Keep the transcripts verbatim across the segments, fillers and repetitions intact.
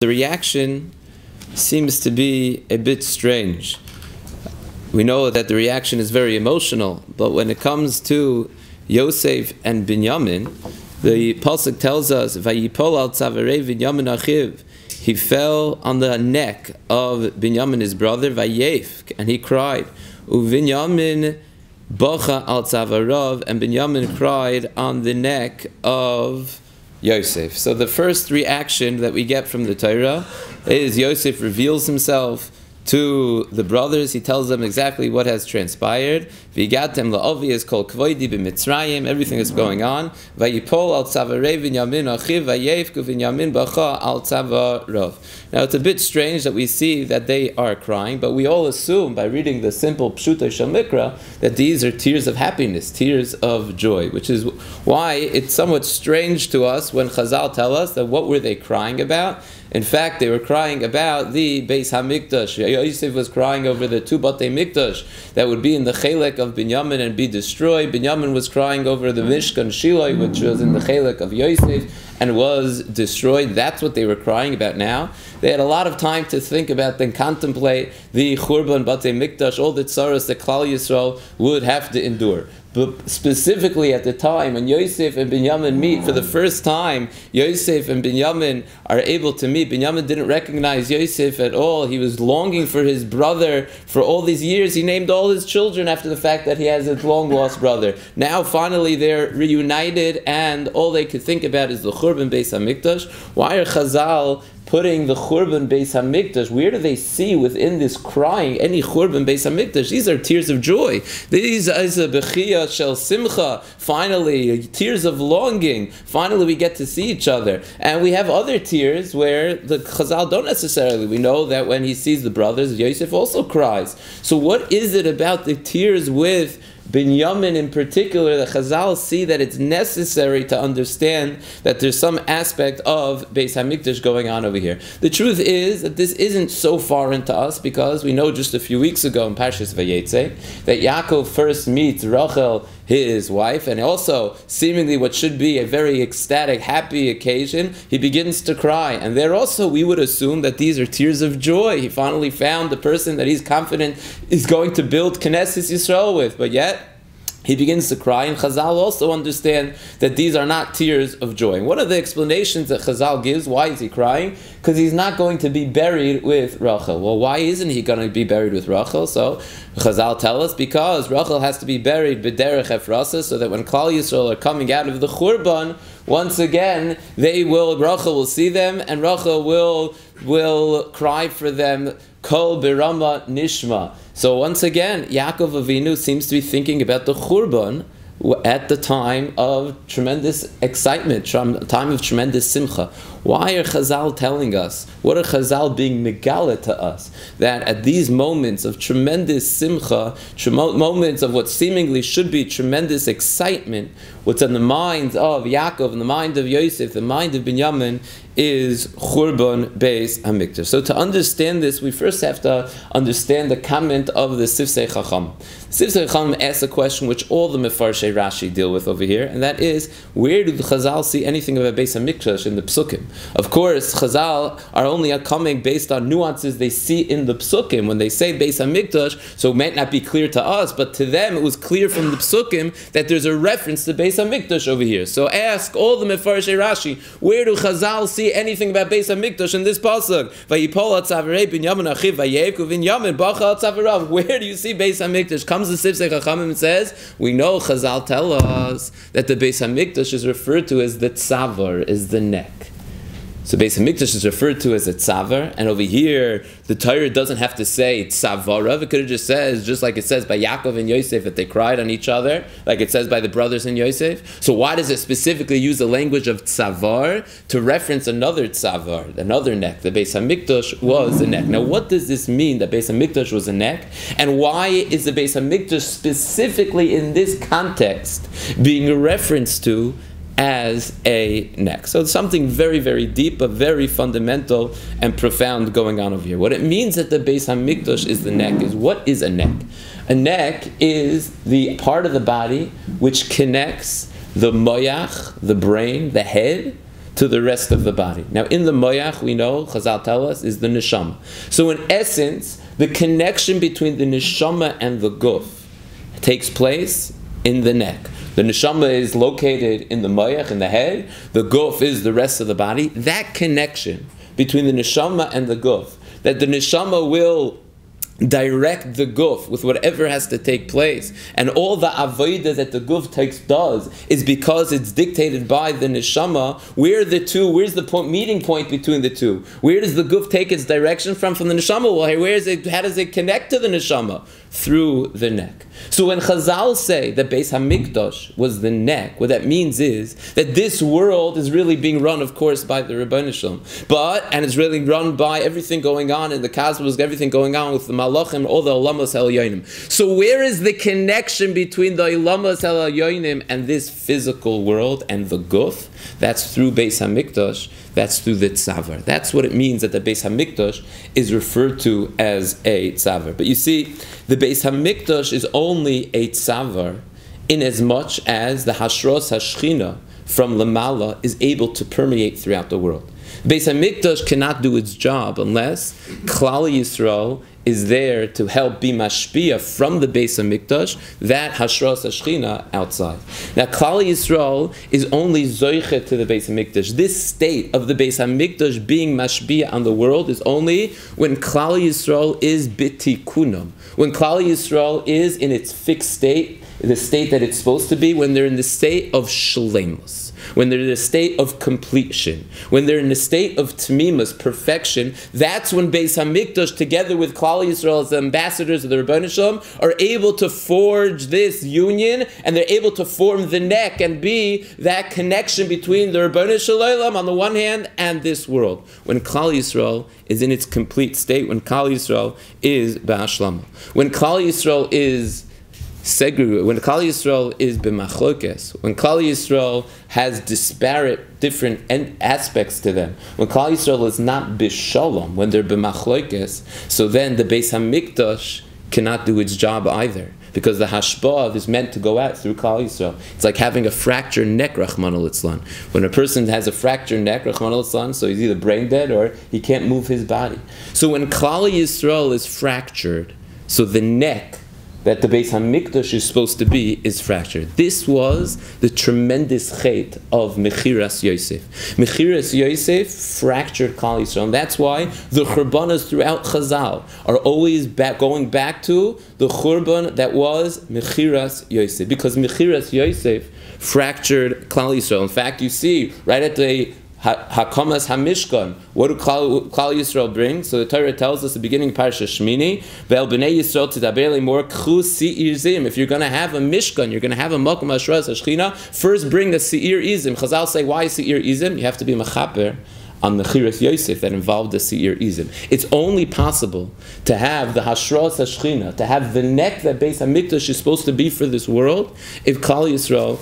the reaction seems to be a bit strange. We know that the reaction is very emotional, but when it comes to Yosef and Binyamin, the pasuk tells us, "Vayipol al tzavarei Binyamin achiv." He fell on the neck of Binyamin, his brother, Vayef, and he cried. Uvinyamin bacha al tzavarav, and Binyamin cried on the neck of Yosef. So the first reaction that we get from the Torah is Yosef reveals himself to the brothers. He tells them exactly what has transpired. V'gatem la'ovi is called kvoidi b'mitzrayim. Everything is going on. Vayipol al tzavarei Binyamin achiv vayevku Binyamin bacha al tzavarav. Now it's a bit strange that we see that they are crying, but we all assume by reading the simple pshuto shel mikra that these are tears of happiness, tears of joy, which is why it's somewhat strange to us when Chazal tell us that what were they crying about? In fact, they were crying about the Beis HaMikdash. Yosef was crying over the two Batei Mikdash that would be in the Chelek of Binyamin and be destroyed. Binyamin was crying over the Mishkan Shiloh, which was in the Chelek of Yosef and was destroyed. That's what they were crying about now. They had a lot of time to think about and contemplate the Churban Batei Mikdash, all the tzaras that Klal Yisrael would have to endure. But specifically at the time when Yosef and Binyamin meet for the first time, Yosef and Binyamin are able to meet. Binyamin didn't recognize Yosef at all. He was longing for his brother for all these years. He named all his children after the fact that he has a long-lost brother. Now finally they're reunited and all they could think about is the Churban Beis HaMikdash. Why are Chazal putting the Churban Beis HaMikdash? Where do they see within this crying any Churban Beis HaMikdash? These are tears of joy. These is a bechia shel simcha. Finally, tears of longing. Finally, we get to see each other. And we have other tears where the Chazal don't necessarily. We know that when he sees the brothers, Yosef also cries. So what is it about the tears with Binyamin in particular, the Chazal see that it's necessary to understand that there's some aspect of Beis HaMikdash going on over here. The truth is that this isn't so foreign to us because we know just a few weeks ago in Parshas Vayetze that Yaakov first meets Rachel, his wife, and also seemingly what should be a very ecstatic, happy occasion, he begins to cry. And there also we would assume that these are tears of joy. He finally found the person that he's confident is going to build Knesset Yisrael with, but yet he begins to cry, and Chazal also understand that these are not tears of joy. And one of the explanations that Chazal gives, why is he crying? Because he's not going to be buried with Rachel. Well, why isn't he going to be buried with Rachel? So Chazal tell us because Rachel has to be buried b'derech Ephrasa, so that when Klal Yisrael are coming out of the Churban, once again they will, Rachel will see them, and Rachel will will cry for them. Kol birama nishma. So once again, Yaakov Avinu seems to be thinking about the Churban at the time of tremendous excitement, time of tremendous simcha. Why are Chazal telling us? What are Chazal being megala to us? That at these moments of tremendous simcha, moments of what seemingly should be tremendous excitement, what's in the minds of Yaakov, in the mind of Yosef, the mind of Binyamin, is Churban Beis HaMikdash. So to understand this, we first have to understand the comment of the Sifsei Chacham. Sifsei Chacham asks a question which all the Mefarshei Rashi deal with over here, and that is, where do the Chazal see anything about Beis HaMikdash in the Psukim? Of course, Chazal are only coming based on nuances they see in the Psukim. When they say Beis HaMikdash, so it might not be clear to us, but to them it was clear from the Psukim that there's a reference to Beis HaMikdash over here. So ask all the Mefarshei Rashi, where do Chazal see anything about Beis HaMikdash in this pasuk? Vayipol atzavarei Binyamin achiv vayevku Binyamin bacha atzavarav. Where do you see Beis HaMikdash? Comes the Sifsei Chachamim and says, we know Chazal tell us that the Beis HaMikdash is referred to as the tzavar, is the neck. So Beis HaMikdash is referred to as a tzavar, and over here the Torah doesn't have to say tzavarav. It could have just says, just like it says by Yaakov and Yosef, that they cried on each other, like it says by the brothers in Yosef. So why does it specifically use the language of tzavar to reference another tzavar, another neck? The Beis HaMikdash was a neck. Now what does this mean, that Beis HaMikdash was a neck? And why is the Beis HaMikdash specifically in this context being referenced to as a neck? So it's something very, very deep, but very fundamental and profound going on over here. What it means that the Beis HaMikdash is the neck is, what is a neck? A neck is the part of the body which connects the moyach, the brain, the head, to the rest of the body. Now, in the moyach, we know, Chazal tell us, is the neshama. So in essence, the connection between the neshama and the guf takes place in the neck. The neshama is located in the moyach, in the head. The guf is the rest of the body. That connection between the neshama and the guf, that the neshama will direct the guf with whatever has to take place, and all the avodah that the guf takes does is because it's dictated by the neshama. Where the two, where's the point, meeting point between the two? Where does the guf take its direction from? From the neshama. Well, where is it? How does it connect to the neshama? Through the neck. So when Chazal say that Beis Hamikdash was the neck, what that means is that this world is really being run, of course, by the Rebbeinu Shalom, but and it's really run by everything going on in the cosmos, everything going on with the Malachim, all the Olamos Elyonim. So where is the connection between the Olamos Elyonim and this physical world and the Guf? That's through Beis Hamikdash. That's through the tzavar. That's what it means that the Beis Hamikdash is referred to as a tzavar. But you see, the Beis Hamikdash is only a tzavar in as much as the Hashros Hashchina from Lamala is able to permeate throughout the world. Beis Hamikdash cannot do its job unless Klal Yisrael is there to help be mashpia from the Beis Hamikdash, that Hashras Hashchina outside. Now, Klal Yisrael is only zoichet to the Beis Hamikdash. This state of the Beis Hamikdash being mashpia on the world is only when Klal Yisrael is bitikunam, when Klal Yisrael is in its fixed state, the state that it's supposed to be, when they're in the state of shleimus, when they're in a state of completion, when they're in a state of tamimus, perfection. That's when Beis Hamikdash, together with Klal Yisrael as the ambassadors of the Rebbeinu Shalom, are able to forge this union, and they're able to form the neck and be that connection between the Rebbeinu Shalom on the one hand and this world. When Klal Yisrael is in its complete state, when Klal Yisrael is ba'ashlama, when Klal Yisrael is segregated, when Klal Yisrael is b'machlokes, when Klal Yisrael has disparate, different aspects to them, when Klal Yisrael is not b'shalom, when they're b'machlokes, so then the Beis Hamikdash cannot do its job either, because the hashbah is meant to go out through Klal Yisrael. It's like having a fractured neck, Rachmana litzlan. When a person has a fractured neck, Rachmana litzlan, so he's either brain dead or he can't move his body. So when Klal Yisrael is fractured, so the neck that the Beis Hamikdash is supposed to be is fractured. This was the tremendous chait of Mechiras Yosef. Mechiras Yosef fractured Klal Yisrael, and that's why the churbanas throughout Chazal are always back, going back to the churban that was Mechiras Yosef, because Mechiras Yosef fractured Klal Yisrael. In fact, you see right at the Hakamas Hamishkan, what do Klal, Klal Yisrael bring? So the Torah tells us at the beginning of Parashat Shmini, Ve'el b'nei Yisrael tidaber lemor k'chu si'ir zim. If you're going to have a Mishkan, you're going to have a Makom Hashras Hashchina, first bring the si'ir izim. Chazal say, why si'ir izim? You have to be mechaper on Mechiras Yosef that involved the si'ir izim. It's only possible to have the Hashras Hashchina, to have the neck that Beis Hamikdash is supposed to be for this world, if Klal Yisrael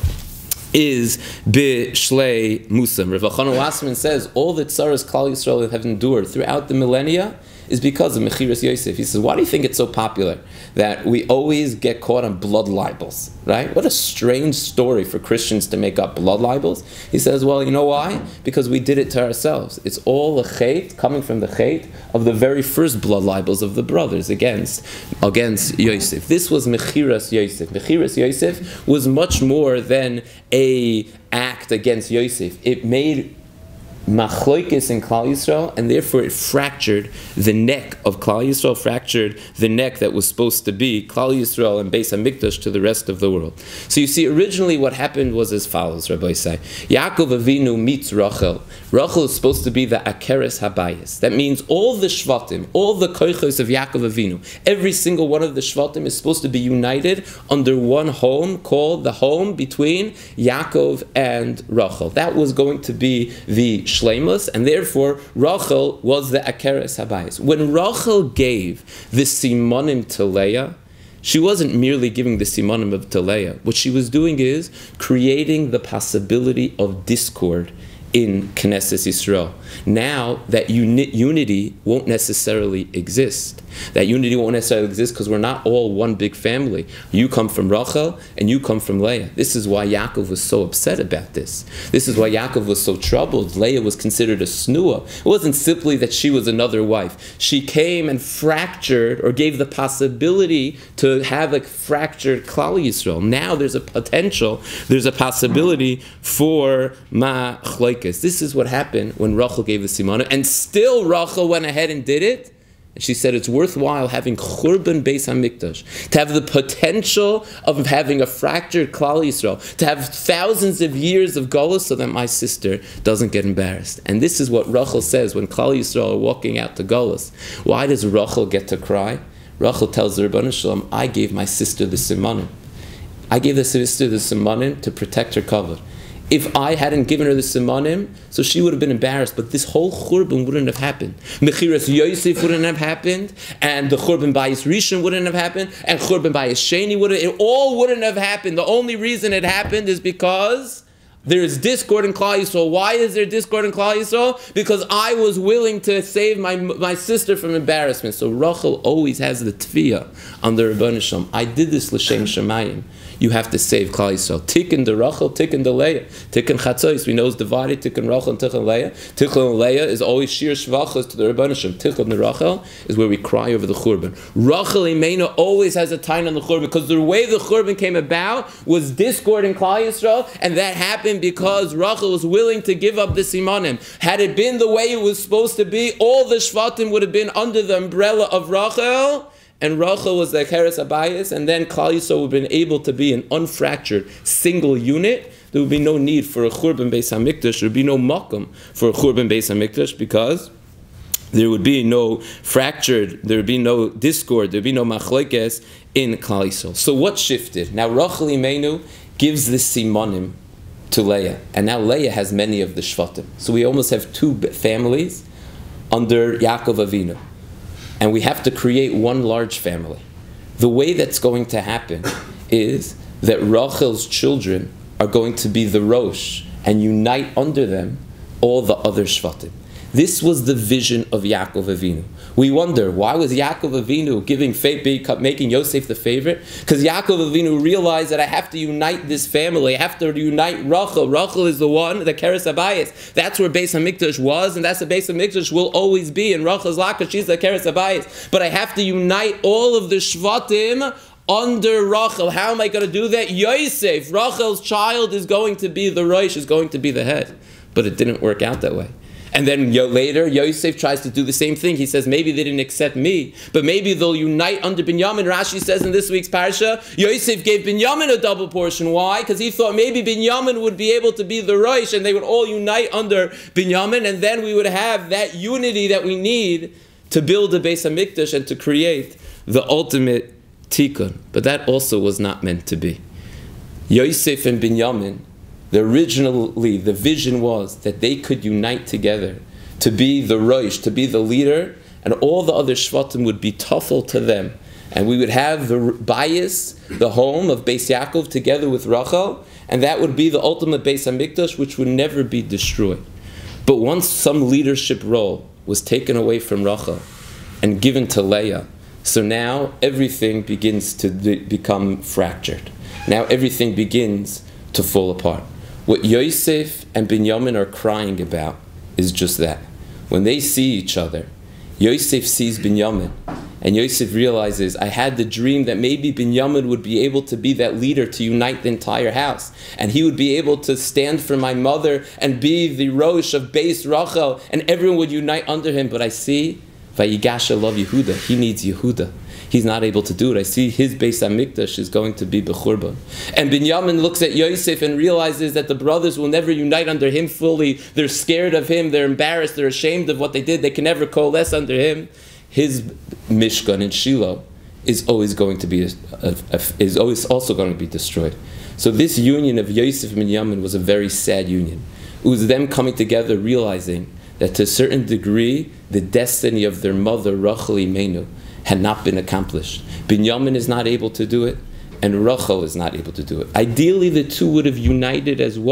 is b'shlei musam. Rav Elchanan Wasserman says all the tzaras Klal Yisrael have endured throughout the millennia is because of Mechiras Yosef. He says, why do you think it's so popular that we always get caught on blood libels, right? What a strange story for Christians to make up blood libels. He says, well, you know why? Because we did it to ourselves. It's all a chait, coming from the chait of the very first blood libels of the brothers against, against Yosef. This was Mechiras Yosef. Mechiras Yosef was much more than a act against Yosef. It made machloikis in Klal Yisrael, and therefore it fractured the neck of Klal Yisrael, fractured the neck that was supposed to be Klal Yisrael and Beis Hamikdash to the rest of the world. So you see, originally what happened was as follows, Rabbi Isai. Yaakov Avinu meets Rachel. Rachel is supposed to be the Akeres Habayis. That means all the Shvatim, all the Koichos of Yaakov Avinu, every single one of the Shvatim is supposed to be united under one home called the home between Yaakov and Rachel. That was going to be the Shleimus, and therefore Rachel was the Akeres Habayis. When Rachel gave the Simonim to Leah, she wasn't merely giving the Simonim of to Leah. What she was doing is creating the possibility of discord in Knesset Yisrael. Now that uni unity won't necessarily exist. That unity won't necessarily exist because we're not all one big family. You come from Rachel and you come from Leah. This is why Yaakov was so upset about this. This is why Yaakov was so troubled. Leah was considered a snua. It wasn't simply that she was another wife. She came and fractured or gave the possibility to have a fractured Klal Yisrael. Now there's a potential, there's a possibility for ma'chlokes. This is what happened when Rachel gave the simana, and still Rachel went ahead and did it. And she said it's worthwhile having Churban Beis HaMikdash, to have the potential of having a fractured Klal Yisrael, to have thousands of years of Golus so that my sister doesn't get embarrassed. And this is what Rachel says when Klal Yisrael are walking out to Golus. Why does Rachel get to cry? Rachel tells the Rebbeinu Shalom, I gave my sister the simanim. I gave the sister the simanim to protect her kavod. If I hadn't given her the simanim, so she would have been embarrassed, but this whole churban wouldn't have happened. Mechiras Yosef wouldn't have happened, and the churban Bayis Rishon wouldn't have happened, and churban Bayis Sheni would have, it all wouldn't have happened. The only reason it happened is because there is discord in Klal Yisrael. Why is there discord in Klal Yisrael? Because I was willing to save my my sister from embarrassment. So Rachel always has the tefiyah on the Rebbeinu Shalom. I did this l'shem Shemayim. You have to save Klal Yisrael. Tikkun de Rachel, Tikkun de Leah. Tikkun Chatzos, we know is divided. Tikkun Rachel and Tikkun Leah. Tikkun Leah is always shir shvachos to the Rebbeinu Shalom. Tikkun de Rachel is where we cry over the Churban. Rachel Imena always has a time on the Churban because the way the Churban came about was discord in Klal Yisrael, and that happened because Rachel was willing to give up the simanim. Had it been the way it was supposed to be, all the shvatim would have been under the umbrella of Rachel, and Rachel was the Keres Abayis, and then Klal Yisrael would have been able to be an unfractured single unit. There would be no need for a Churban Beis HaMikdash. There would be no makom for a Churban Beis HaMikdash because there would be no fractured, there would be no discord, there would be no machlokes in Klal Yisrael. So what shifted? Now Rachel Imenu gives the simanim to Leah, and now Leah has many of the shvatim. So we almost have two families under Yaakov Avinu. And we have to create one large family. The way that's going to happen is that Rachel's children are going to be the Rosh and unite under them all the other Shvatim. This was the vision of Yaakov Avinu. We wonder, why was Yaakov Avinu giving making Yosef the favorite? Because Yaakov Avinu realized that I have to unite this family. I have to unite Rachel. Rachel is the one, the Keres Abayis. That's where Beis HaMikdash was, and that's the Beis HaMikdash will always be. And Rachel's Laka, she's the Keres Abayis. But I have to unite all of the Shvatim under Rachel. How am I going to do that? Yosef, Rachel's child, is going to be the Rosh, is going to be the head. But it didn't work out that way. And then later, Yosef tries to do the same thing. He says, maybe they didn't accept me, but maybe they'll unite under Binyamin. Rashi says in this week's parsha, Yosef gave Binyamin a double portion. Why? Because he thought maybe Binyamin would be able to be the Rosh, and they would all unite under Binyamin, and then we would have that unity that we need to build a Beis HaMikdash and to create the ultimate tikkun. But that also was not meant to be. Yosef and Binyamin, The originally, the vision was that they could unite together to be the Rosh, to be the leader, and all the other Shvatim would be tuffle to them. And we would have the bias, the home of Beis Yaakov together with Rachel, and that would be the ultimate Beis HaMikdash, which would never be destroyed. But once some leadership role was taken away from Rachel and given to Leah, so now everything begins to become fractured. Now everything begins to fall apart. What Yosef and Binyamin are crying about is just that. When they see each other, Yosef sees Binyamin, and Yosef realizes, I had the dream that maybe Binyamin would be able to be that leader to unite the entire house, and he would be able to stand for my mother and be the Rosh of Beis Rachel, and everyone would unite under him. But I see, Vayigasha love Yehuda, he needs Yehuda. He's not able to do it. I see his Beis HaMikdash is going to be Bechurban. And Binyamin looks at Yosef and realizes that the brothers will never unite under him fully. They're scared of him. They're embarrassed. They're ashamed of what they did. They can never coalesce under him. His Mishkan in Shiloh is always going to be a, a, a, is always also going to be destroyed. So this union of Yosef and Binyamin was a very sad union. It was them coming together, realizing that to a certain degree, the destiny of their mother, Rachel Imenu, had not been accomplished. Binyamin is not able to do it, and Rachel is not able to do it. Ideally, the two would have united as one.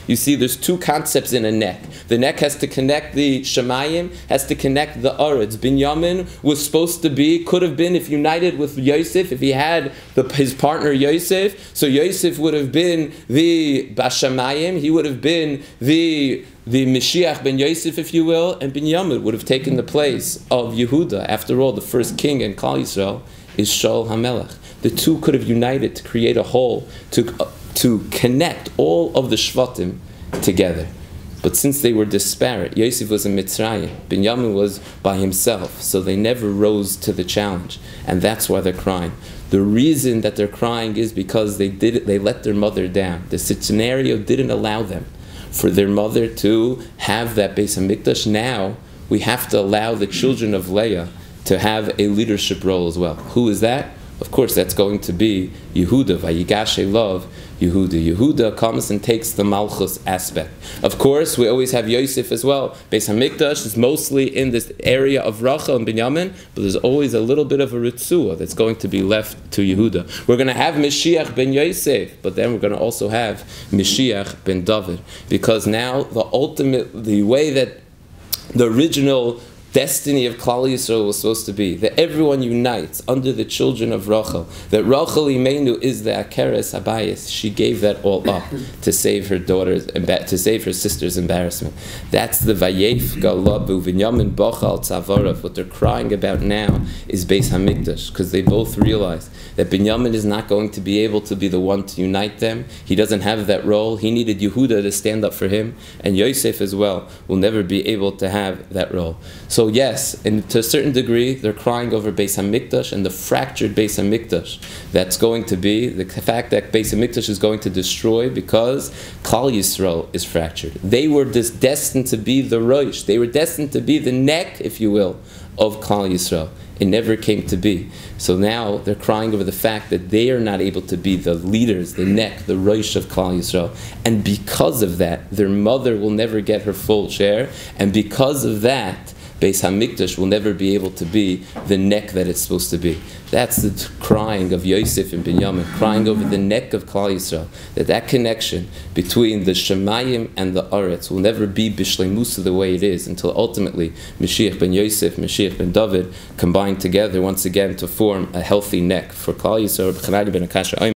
you see there's two concepts in a neck. The neck has to connect the Shemayim, has to connect the Aretz. Binyamin was supposed to be, could have been, if united with Yosef, if he had the, his partner Yosef, so Yosef would have been the Bashamayim, he would have been the the Mashiach ben Yosef, if you will, and Binyamin would have taken the place of Yehuda. After all, the first king in Klal Yisrael is Shaul HaMelech. The two could have united to create a whole, to, uh, to connect all of the Shvatim together. But since they were disparate, Yosef was in Mitzrayim, Binyamin was by himself, so they never rose to the challenge. And that's why they're crying. The reason that they're crying is because they did it, they let their mother down. The scenario didn't allow them for their mother to have that Beis HaMikdash. Now we have to allow the children of Leah to have a leadership role as well. Who is that? Of course, that's going to be Yehuda. Vayigash Elav Yehuda. Yehuda comes and takes the Malchus aspect. Of course, we always have Yosef as well. Beis HaMikdash is mostly in this area of Rachel and Binyamin, but there's always a little bit of a Ritzua that's going to be left to Yehuda. We're going to have Mashiach ben Yosef, but then we're going to also have Mashiach ben David, because now the ultimate, the way that the original destiny of Klal Yisrael was supposed to be, that everyone unites under the children of Rachel, that Rachel Imenu is the Akeres Habayis. She gave that all up to save her daughter's, to save her sister's embarrassment. That's the Vayef Galabu Vinyamin Bochal Tzavarav. What they're crying about now is Beis HaMikdash, because they both realize that Binyamin is not going to be able to be the one to unite them. He doesn't have that role. He needed Yehuda to stand up for him, and Yosef as well will never be able to have that role. So yes, and to a certain degree, they're crying over Beis HaMikdash and the fractured Beis HaMikdash. That's going to be the fact that Beis HaMikdash is going to destroy because Klal Yisrael is fractured. They were just destined to be the Rosh. They were destined to be the neck, if you will, of Klal Yisrael. It never came to be. So now they're crying over the fact that they are not able to be the leaders, the neck, the Rosh of Klal Yisrael. And because of that, their mother will never get her full share. And because of that, Beis HaMikdash will never be able to be the neck that it's supposed to be. That's the crying of Yosef and Binyamin, crying over the neck of Klal Yisrael, that that connection between the Shemayim and the Aretz will never be Bishleimusa the way it is, until ultimately Mashiach ben Yosef, Mashiach ben David combine together once again to form a healthy neck for Klal Yisrael.